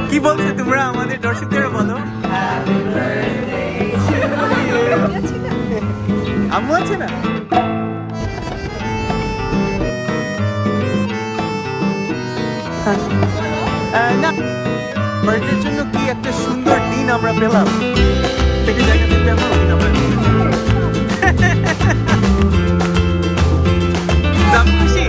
কি বলছো তোমরা আমাদের দর্শকদের বলো আম্মু আছে না না বার্থডের জন্য কি একটা সুন্দর দিন আমরা পেলাম থেকে জায়গাতে কেমন দিন আমরা খুশি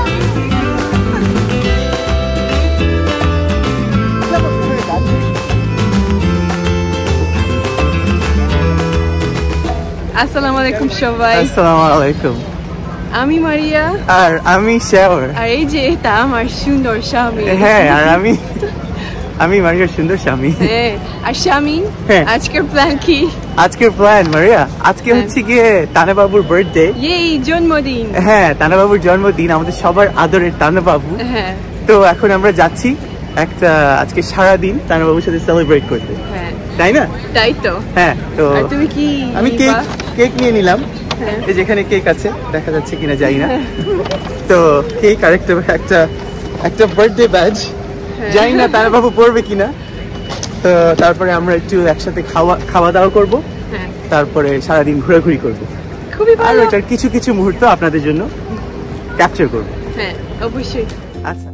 আসসালামু আলাইকুম সবাই। আসসালামু আলাইকুম। আমি মারিয়া আর আমি শাওর। আর এই যে এটা আমার সুন্দর স্বামী। হ্যাঁ আর আমি মারিয়ার সুন্দর স্বামী। হ্যাঁ আর স্বামী আজকের প্ল্যান কি? আজকের প্ল্যান মারিয়া আজকে হচ্ছে গিয়ে তানা বাবুর বার্থডে। এই জন্মদিন। হ্যাঁ তানা বাবুর জন্মদিন আমাদের সবার আদরের তানা বাবু। হ্যাঁ তো এখন আমরা যাচ্ছি একটা আজকে সারা দিন তানা বাবুর সাথে সেলিব্রেট করতে। হ্যাঁ তাই না? তাই তো। হ্যাঁ তো তুমি কি? আমি কেক নিয়ে নিলাম। এই যেখানে কেক আছে দেখা যাচ্ছে কিনা জানি না। তো কেক আর একটা বার্থডে ব্যাজ জানি না তানা বাবু পড়বে কিনা। তো তারপরে আমরা একটু একসাথে খাওয়া দাওয়া করবো। তারপরে সারাদিন ঘোরাঘুরি করবো। খুবই ভালো। আর এটার কিছু মুহূর্ত আপনাদের জন্য ক্যাপচার করবো। হ্যাঁ অবশ্যই। আচ্ছা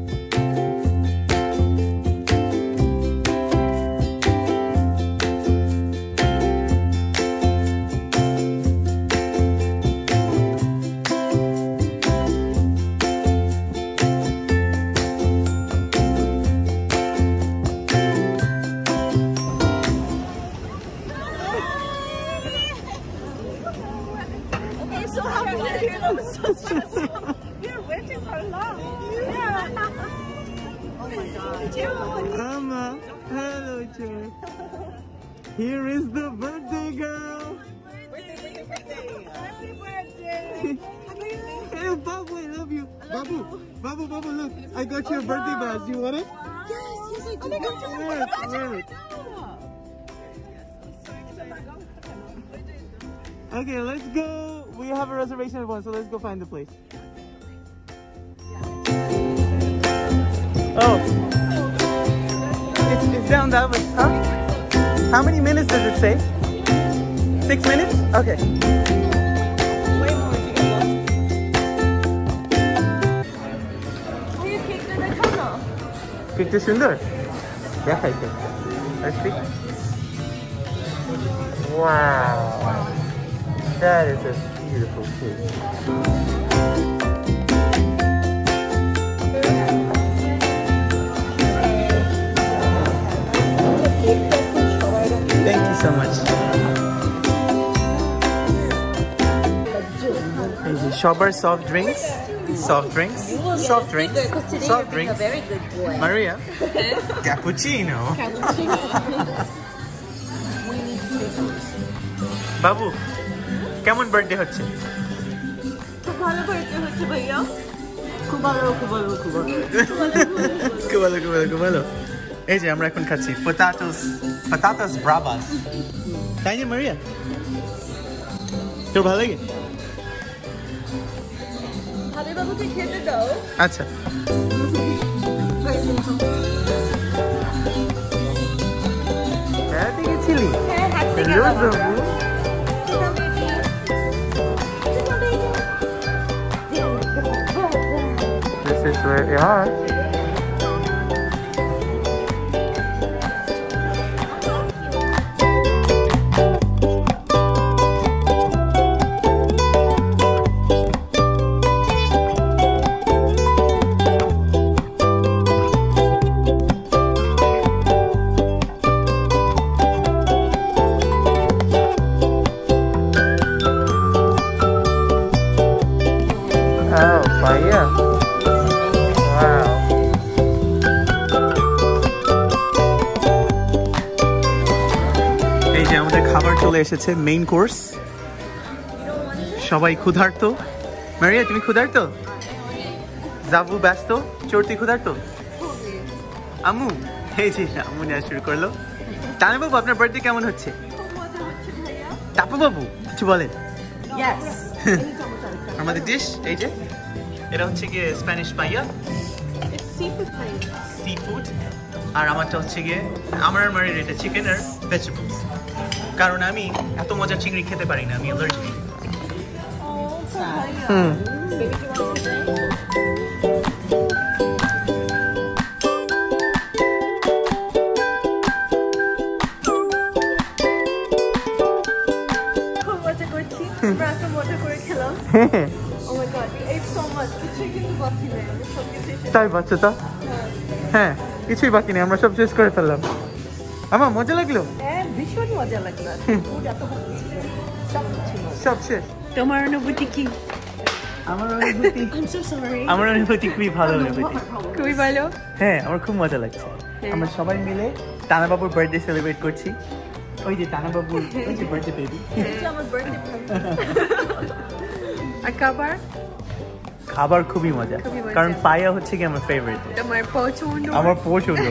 So how are you? So stressful. You're waiting for long. Yeah. Oh my God. Mama, hello, Joe. Here is the birthday girl. Happy birthday. Hey, Babu, I love you. Babu, look. I got you a birthday badge. You want it? Yes, I do. Wear it. Okay, let's go. We have a reservation at one, so let's go find the place. Oh. It's down that way, huh? How many minutes does it say? 6 minutes? Okay. Way more to get lost. You kicked in the tunnel. Kicked it sundar? Yeah, I think. Let's see. Wow. That is a beautiful kid. Thank you so much. Shopper soft drinks. Soft drinks. A very good boy. Maria. Cappuccino. Babu. কেমন birthday হচ্ছে? খুব ভালো birthday হচ্ছে ভাইয়া। খুব ভালো। এই যে আমরা এখন খাচ্ছি পটাটোস ব্রাভাস। তাই না মারিয়া? তোর ভালো লাগে? ভাবি বাবুকে খেতে দাও। আচ্ছা। হ্যাঁ দেখেছিলি? হ্যাঁ হাত থেকে বাবু। This is where we are. Oh, fire. Wow. এই যে আমাদের খাবার চলে এসেছে মেইন কোর্স সবাই ক্ষুধার্ত মারিয়া তুমি ক্ষুধার্ত জাবু ব্যস্ত চর্তি ক্ষুধার্ত আম্মু এই যে আম্মু নেওয়া শুরু করলো তানা বাবু আপনার বার্থডে কেমন হচ্ছে টাপু বাবু কিছু বলেন আমাদের ডিশ এই যে এটা হচ্ছে কি স্প্যানিশ পাইয়া It's seafood paella. Seafood? আর আমারটা হচ্ছে গিয়ে আমার মারির এটা চিকেন আর ভেজিটেবলস, কারণ আমি এত মজার চিংড়ি খেতে পারি না, আমি অ্যালার্জি। তাই বাচ্চা তো হ্যাঁ কিছুই বাকি নেই, আমরা সব শেষ করে ফেললাম। আমার মজা লাগলো, ভীষণ মজা লাগলো, সব শেষ। তোমার অনুভূতি কি? আমার অনুভূতি খুবই ভালো অনুভূতি, খুবই ভালো। হ্যাঁ আমার খুব মজা লাগছে। আমরা সবাই মিলে টানা বাবুর বার্থডে সেলিব্রেট করছি। ওই যে টানা বাবুর ওই যে বার্থডে বেবি। আর খাবার খুবই মজা, কারণ পায়া হচ্ছে কি আমার ফেভারিট, তোমার পছন্দ। আমার পছন্দ।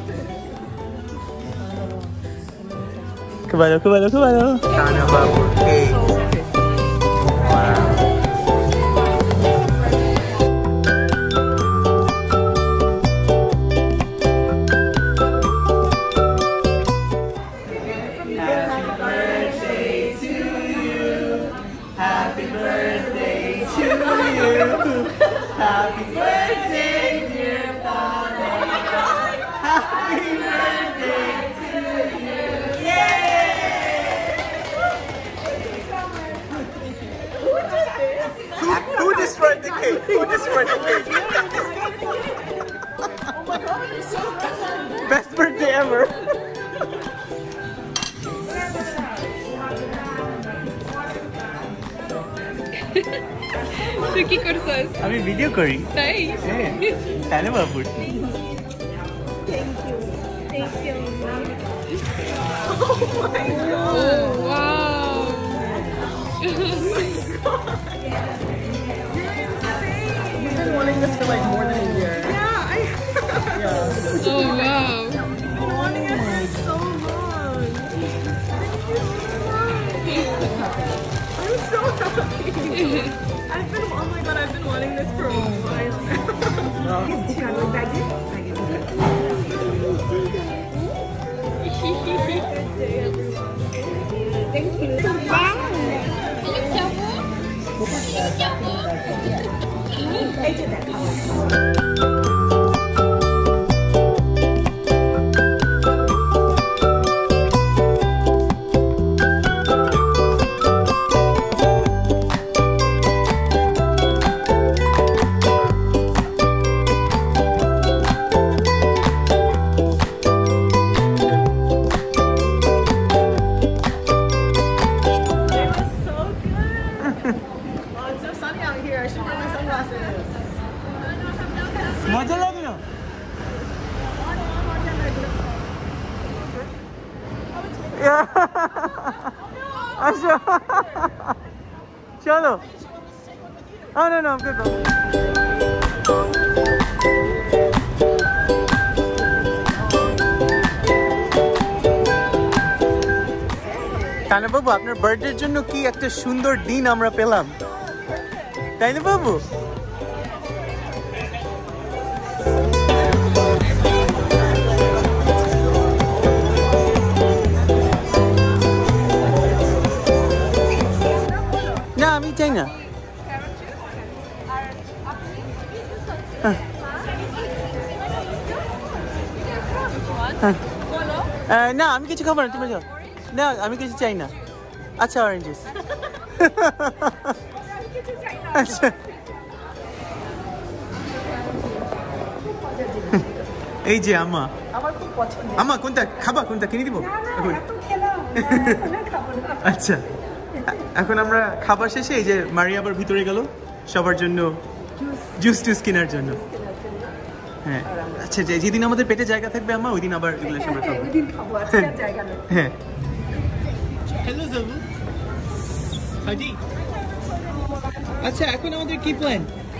খুব ভালো খুব ভালো খুব ভালো। টানা বাবুর cake. Happy birthday, dear Father. Happy birthday to you. Yay! Who destroyed the cake? Who destroyed the cake? Oh my god, I'm so excited. Best birthday ever. তুই কি করছিস? আমি ভিডিও করি। তাই? হ্যাঁ, টানা বাবুর। Thank you. Thank you. Oh wow. You've been wanting this for like more than a year. Yeah, Yeah. Oh wow. I've been wanting it for so long. Thank you so much. I'm so happy. Oh my god, I've been wanting this for a while now. Thank you. মজা লাগলো? আসো চলো। Oh no no, I'm good. টানা বাবু আপনার বার্থডের জন্য কি একটা সুন্দর দিন আমরা পেলাম, তাই না বাবু? না আমি চাই না। না আমি কিছু খাবো না, তুমি যাও। না আমি কিছু চাই না। আচ্ছা অরেঞ্জেস। আচ্ছা এই যে আম্মা, আমার খুব পছন্দ। আম্মা কোনটা খাবা, কোনটা কিনে দিব? আচ্ছা এখন আমরা খাবার শেষে এই যে মারিয়া আবার ভিতরে গেল সবার জন্য জুস টুস কেনার জন্য। হ্যাঁ আচ্ছা যেদিন আমাদের পেটে জায়গা থাকবে আম্মা ওই দিন আবার এগুলো আমরা খাবো। হ্যাঁ হ্যালো জাবু হাজি। আচ্ছা এখন আমাদের কি প্ল্যান?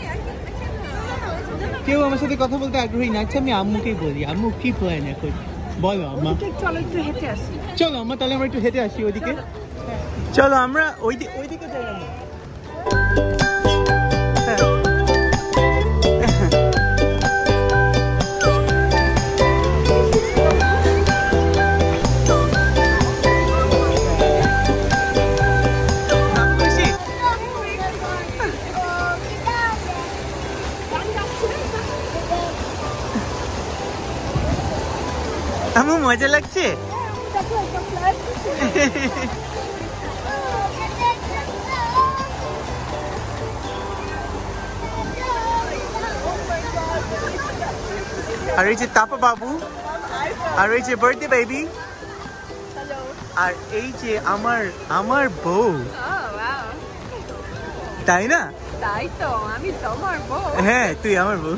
কেউ আমার সাথে কথা বলতে আগ্রহী না। আচ্ছা আমি আম্মুকেই বলি, আম্মু কি প্ল্যান এখন বলো আম্মা? চলো একটু হেঁটে আসি। চলো আম্মা তাহলে আমরা একটু হেঁটে আসি ওইদিকে। চলো আমরা ওইদিকে যাই। আমরা আম্মু মজা লাগছে? আর এই যে তাপা বাবু, আর এই যে বার্থডে বেবি, আর এই যে আমার বউ। তাই না? তাই তো, আমি তোমার বউ। হ্যাঁ, তুই আমার বউ।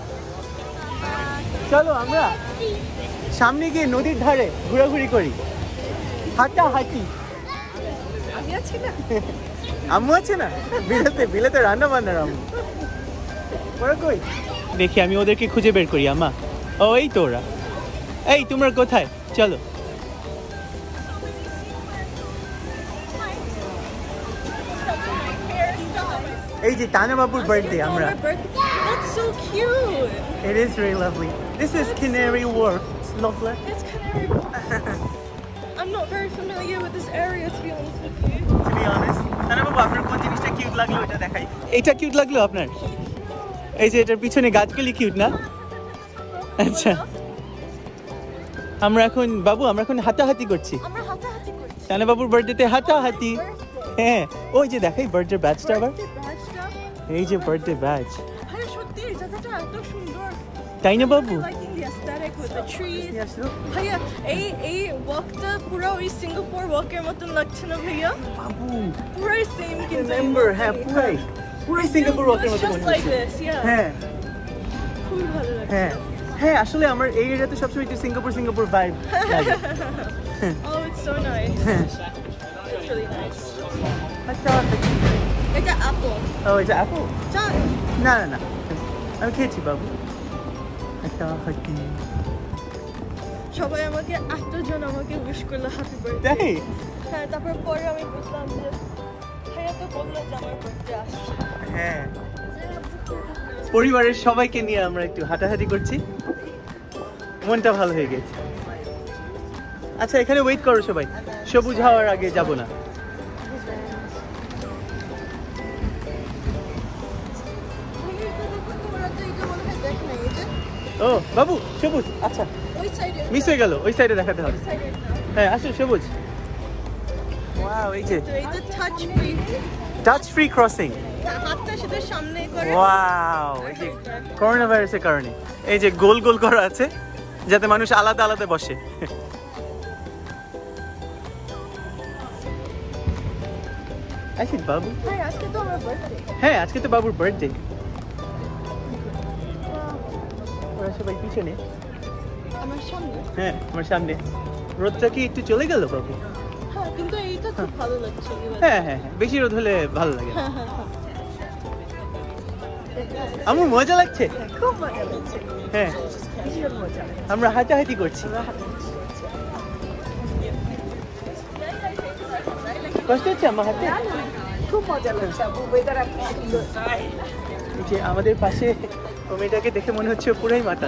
চলো আমরা সামনে গিয়ে নদীর ধারে ঘোরাঘুরি করি, হাঁটাহাঁটি। আমি আছি না? আম্মু আছে না? বিলেতে রান্না বান্নার আম্মু। ওরা কই? দেখি আমি ওদেরকে খুঁজে বের করি। আম্মা, ও এই তো ওরা। এই তোমরা কোথায়? চলো। এই যে তানা বাবুর বার্থডে আমরা। That's so cute. It is really lovely. This is Canary Wharf. It's lovely. It's Canary Wharf. I'm not very familiar with this area, to be honest with you. To be honest, তানা বাবু আপনার কোন জিনিসটা cute লাগলো এটা দেখাই। এটা cute লাগলো আপনার? এই যে এটার পিছনে গাছগুলি কিউট না? আচ্ছা, আমরা এখন হাঁটাহাঁটি করছি। আমরা হাঁটাহাঁটি করছি। তানা বাবুর বার্থডেতে হাঁটাহাঁটি। হ্যাঁ, ওই যে দেখাই বার্থডে ব্যাচটা আবার। এই যে বার্থডে ব্যাচ। আরে সত্যি এই জায়গাটা এত সুন্দর। তাই না বাবু? Liking the aesthetic with the trees. Yes, look. ভাইয়া এই ওয়াকটা পুরো ওই সিঙ্গাপুর ওয়াকের মতন লাগছে না ভাইয়া? বাবু, পুরো সেম কিন্তু রিমেম্বার, হ্যাঁ পুরাই সিঙ্গাপুর ওয়াকের মতো মনে like হচ্ছে। this, yeah. হ্যাঁ খুব ভালো লাগছে। হ্যাঁ হ্যাঁ, আসলে আমার এই এরিয়াতে সবসময় একটু সিঙ্গাপুর ভাইব লাগে। Oh, it's so nice. It's really nice. আচ্ছা, এটা apple. ও এটা অ্যাপল? চান? না না না, আমি খেয়েছি বাবু। হাঁটাহাঁটি। সবাই আমাকে এতজন আমাকে উইশ করলো হ্যাপি বার্থডে। তাই? হ্যাঁ, তারপর পরে আমি বুঝলাম যে ভাইয়া তো বললো যে আমার বার্থডে আসছে। হ্যাঁ, পরিবারের সবাইকে নিয়ে আমরা একটু হাঁটাহাঁটি করছি, মনটা ভালো হয়ে গেছে। আচ্ছা, এখানে ওয়েট করো সবাই, সবুজ হওয়ার আগে যাব না। ও বাবু, সবুজ। আচ্ছা, ওই সাইডে মিস হয়ে গেল, ওই সাইডে দেখাতে হবে। হ্যাঁ, আসো সবুজ। ওয়াও, এই যে এইটা touch free. Touch free crossing. হাতটা শুধু সামনে করে। ওয়াও, এই যে করোনা ভাইরাসের কারণে এই যে গোল গোল করা আছে যাতে মানুষ আলাদা আলাদা বসে। আচ্ছা বাবু, ভাই আজকে তো আমার বার্থডে। হ্যাঁ আজকে তো বাবুর বার্থডে। ওরা সবাই পিছনে, আমার সামনে। হ্যাঁ আমার সামনে। রোদটা কি একটু চলে গেল বাবু? হ্যাঁ, কিন্তু এইটা খুব ভালো লাগছে। হ্যাঁ হ্যাঁ হ্যাঁ, বেশি রোদ হলে ভালো লাগে না। আমার মজা লাগছে, খুব মজা লাগছে। হ্যাঁ ভীষণ মজা। আমরা হাঁটাহাঁটি করছি। কষ্ট হচ্ছে আমার হাতে? খুব মজা লাগছে। ওয়েদার এত সুন্দর। এই যে আমাদের পাশে ও মেয়েটাকে দেখে মনে হচ্ছে ও পুরাই মাতাল।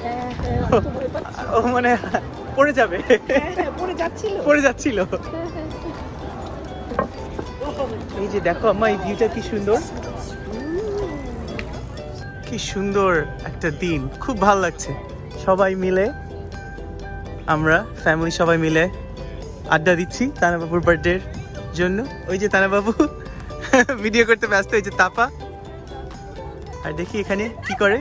ও মানে পড়ে যাবে, পড়ে যাচ্ছিল। এই যে দেখো আম্মা, এই ভিউটা কি সুন্দর, কি সুন্দর একটা দিন, খুব ভালো লাগছে। সবাই মিলে আমরা ফ্যামিলি সবাই মিলে আড্ডা দিচ্ছি তানা বাবুর বার্থডের জন্য। ওই যে তানা বাবু ভিডিও করতে ব্যস্ত, এই যে তাপা। আর দেখি এখানে কি করে,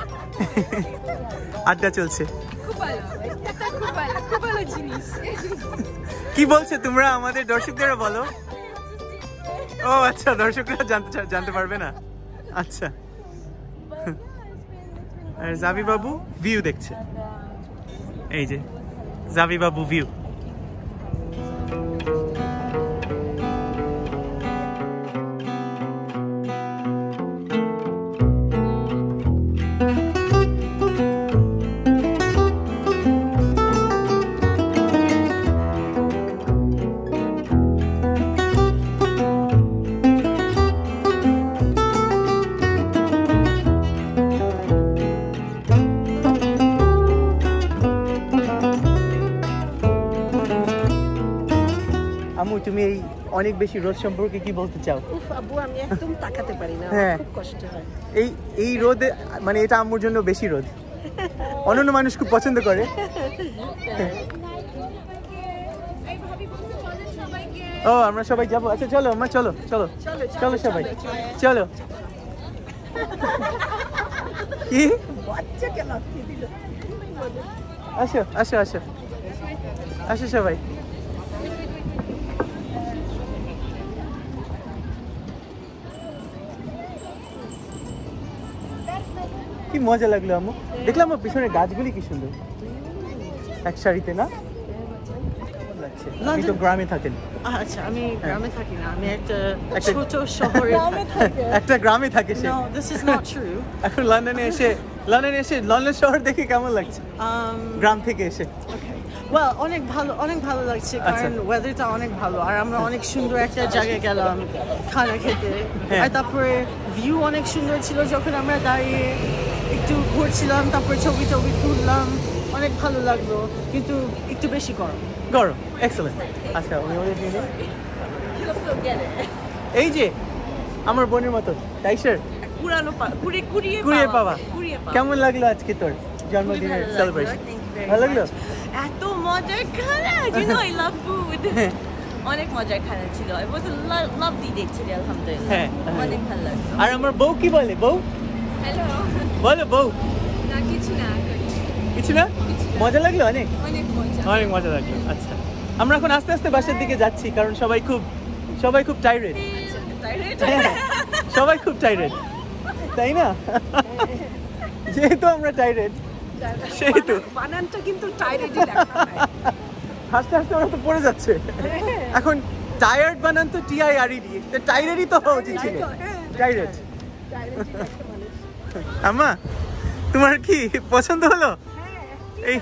আড্ডা চলছে। খুব ভালো, এটা খুব ভালো জিনিস। কি বলছে তোমরা আমাদের দর্শকদের বলো? ও আচ্ছা, দর্শকরা জানতে পারবে না। আচ্ছা, আর জাবি বাবু ভিউ দেখছে। এই যে জাবি বাবু ভিউ। আম্মু, তুমি এই অনেক বেশি রোদ সম্পর্কে কি বলতে চাও? আব্বু, আমি একদম তাকাতে পারি না, হ্যাঁ। খুব কষ্ট হয়। এই রোদ মানে এটা আম্মুর জন্য বেশি রোদ। অনন্য মানুষ খুব পছন্দ করে। ও আমরা সবাই যাবো, আচ্ছা চলো মা, চলো চলো চলো সবাই চলো। কি আসো আসো আসো আসো সবাই। কি মজা লাগলো আম্মু, দেখলাম পিছনে গাছগুলি কি সুন্দর এক সারিতে না লাগছে। আপনি তো গ্রামে থাকেন। আচ্ছা আমি গ্রামে থাকি না, আমি একটা ছোট শহরে থাকি। একটা গ্রামে থাকে সে। No, this is not true. এখন লন্ডনে এসে লন্ডন শহর দেখে কেমন লাগছে গ্রাম থেকে এসে? Well, অনেক ভালো লাগছে কারণ ওয়েদারটা অনেক ভালো আর আমরা অনেক সুন্দর একটা জায়গায় গেলাম খানা খেতে। আর তারপরে ভিউ অনেক সুন্দর ছিল যখন আমরা দাঁড়িয়ে একটু ঘুরছিলাম, তারপরে ছবি তুললাম, অনেক ভালো লাগলো, কিন্তু একটু বেশি গরম। এক্সেলেন্ট। আচ্ছা এই যে আমার বোনের মতো টাইসার কুড়িয়ে পাওয়া, কেমন লাগলো আজকে তোর জন্মদিনের সেলিব্রেশন? ভালো লাগলো? এত মজার খানা, you know I love food. অনেক মজার খানা ছিল। It was a lovely day today, আলহামদুলিল্লাহ। হ্যাঁ অনেক ভালো লাগলো। আর আমার বউ কি বলে? বউ হ্যালো। বলো বউ। না কিছু না। কিছু না? মজা লাগলো অনেক? অনেক মজা লাগলো। আচ্ছা আমরা এখন আস্তে আস্তে বাসার দিকে যাচ্ছি কারণ সবাই খুব টায়ার্ড। সবাই খুব টায়ার্ড, তাই না? যেহেতু আমরা টায়ার্ড সেহেতু বানানটা কিন্তু টায়ার্ডই লেখা হয়। হাসতে হাসতে ওরা তো পড়ে যাচ্ছে। এখন টায়ার্ড বানান তো TIRED, টায়ার্ডই তো হওয়া উচিত ছিল। টায়ার্ড। আম্মা তোমার কি পছন্দ হলো? এই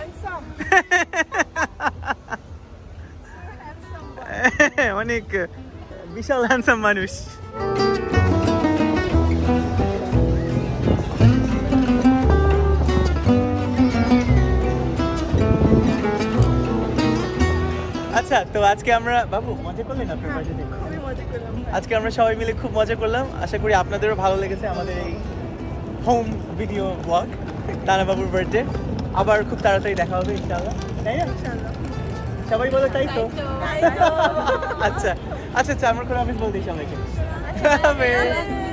অনেক বিশাল হ্যান্ডসাম মানুষ। আচ্ছা তো আজকে আমরা বাবু মজা করলেন আপনার বাড়িতে? আজকে আমরা সবাই মিলে খুব মজা করলাম, আশা করি আপনাদেরও ভালো লেগেছে আমাদের এই হোম ভিডিও ব্লগ তানা বাবুর বার্থডে। আবার খুব তাড়াতাড়ি দেখা হবে ইনশাআল্লাহ, তাই না? সবাই বলো তাই তো? আচ্ছা আচ্ছা আচ্ছা আমরা করে আমি বলতেই সবাইকে